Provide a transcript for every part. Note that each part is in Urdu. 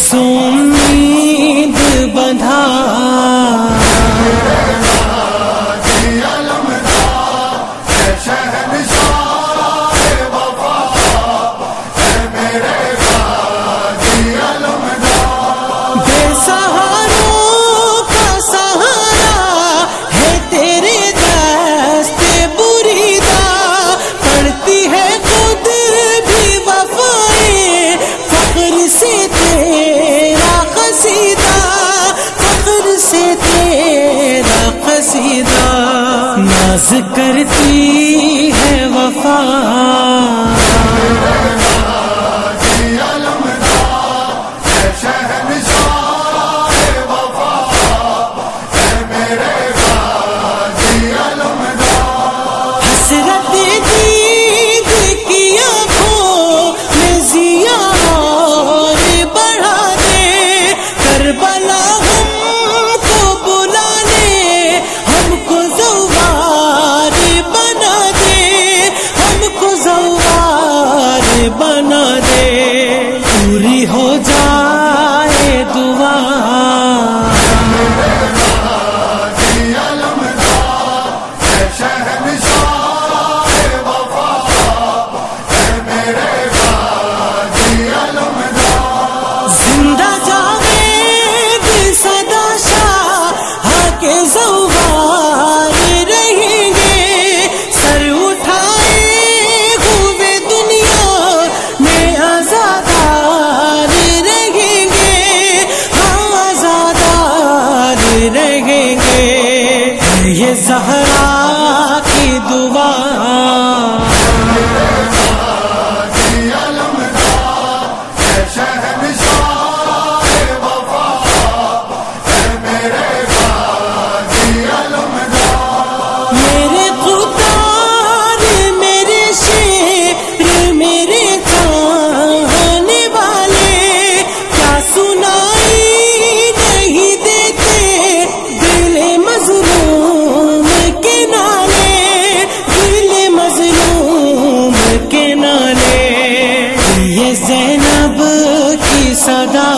سو امید بندھا بے سہاروں کا سہارا ہے تیرے دست بریدہ، پڑھتی ہے خود بھی وفائیں فخر سے تیرا قصیدہ، فخر سے تیرا قصیدہ، ناز کرتی ہے وفا بنا دے، پوری ہو جائے دعا زندہ جاوید صدا شاہ کے زوار رہیں گے، سر اٹھائے ہوئے دنیا میں آزادار رہیں گے، ہاں آزادار رہیں گے، یہ زہرا کی دعا زینب کی صدا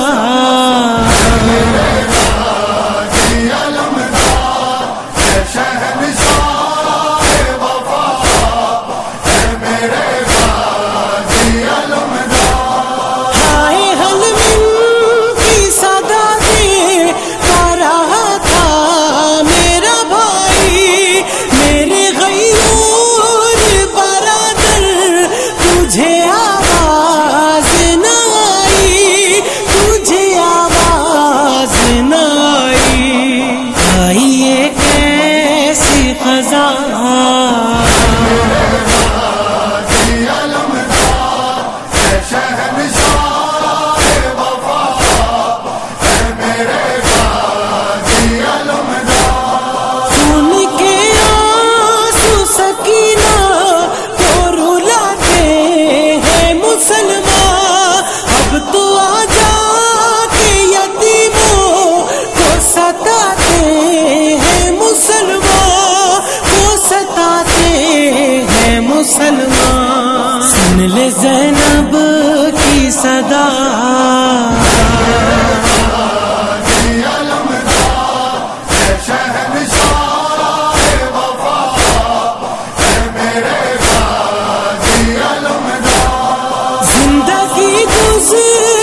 ہائے حل من کی صدا دے کہہ رہا تھا میرا بھائی، میرے غیور برادر تجھے مسلمان، سن لے زینب کی صدا زندگی گزر